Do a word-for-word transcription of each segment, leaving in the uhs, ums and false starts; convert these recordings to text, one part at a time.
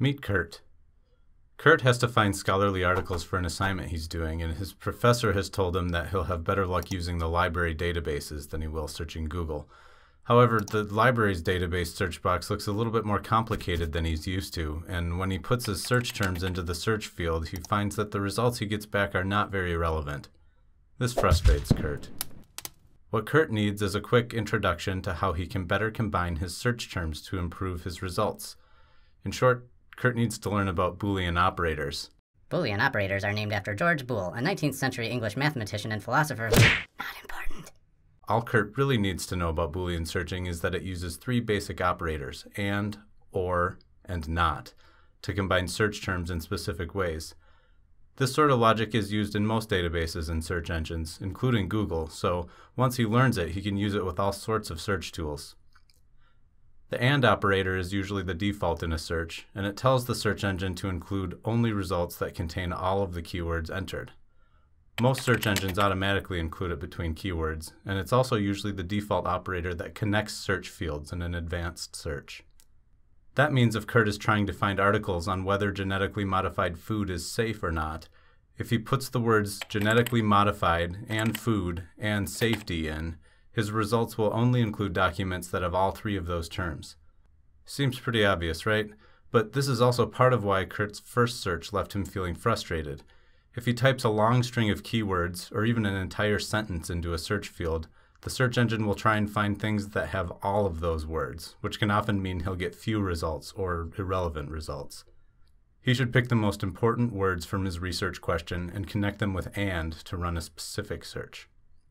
Meet Kurt. Kurt has to find scholarly articles for an assignment he's doing, and his professor has told him that he'll have better luck using the library databases than he will searching Google. However, the library's database search box looks a little bit more complicated than he's used to, and when he puts his search terms into the search field, he finds that the results he gets back are not very relevant. This frustrates Kurt. What Kurt needs is a quick introduction to how he can better combine his search terms to improve his results. In short, Kurt needs to learn about Boolean operators. Boolean operators are named after George Boole, a nineteenth century English mathematician and philosopher who... Not important. All Kurt really needs to know about Boolean searching is that it uses three basic operators, and, or, and not, to combine search terms in specific ways. This sort of logic is used in most databases and search engines, including Google, so once he learns it, he can use it with all sorts of search tools. The AND operator is usually the default in a search, and it tells the search engine to include only results that contain all of the keywords entered. Most search engines automatically include it between keywords, and it's also usually the default operator that connects search fields in an advanced search. That means if Kurt is trying to find articles on whether genetically modified food is safe or not, if he puts the words genetically modified and food and safety in, his results will only include documents that have all three of those terms. Seems pretty obvious, right? But this is also part of why Kurt's first search left him feeling frustrated. If he types a long string of keywords, or even an entire sentence into a search field, the search engine will try and find things that have all of those words, which can often mean he'll get few results or irrelevant results. He should pick the most important words from his research question and connect them with AND to run a specific search.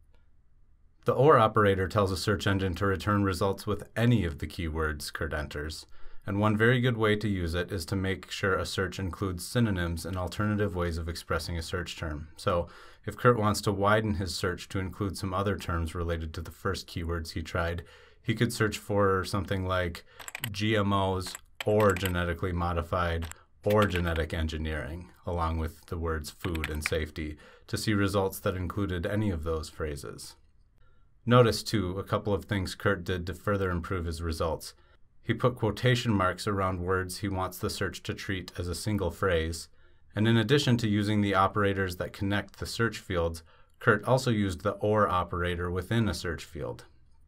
The OR operator tells a search engine to return results with any of the keywords Kurt enters, and one very good way to use it is to make sure a search includes synonyms and alternative ways of expressing a search term. So, if Kurt wants to widen his search to include some other terms related to the first keywords he tried, he could search for something like G M Os or genetically modified or genetic engineering, along with the words food and safety, to see results that included any of those phrases. Notice, too, a couple of things Kurt did to further improve his results. He put quotation marks around words he wants the search to treat as a single phrase, and in addition to using the operators that connect the search fields, Kurt also used the OR operator within a search field.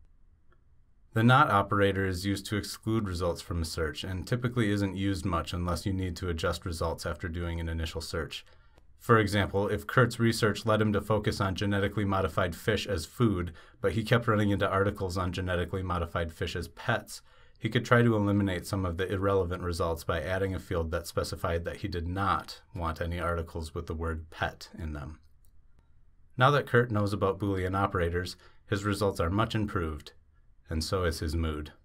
The NOT operator is used to exclude results from a search and typically isn't used much unless you need to adjust results after doing an initial search. For example, if Kurt's research led him to focus on genetically modified fish as food, but he kept running into articles on genetically modified fish as pets, he could try to eliminate some of the irrelevant results by adding a field that specified that he did not want any articles with the word pet in them. Now that Kurt knows about Boolean operators, his results are much improved, and so is his mood.